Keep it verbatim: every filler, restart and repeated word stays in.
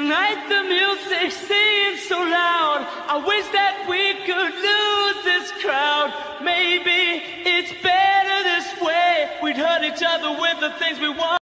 Tonight the music seems so loud. I wish that we could lose this crowd. Maybe it's better this way. We'd hurt each other with the things we want.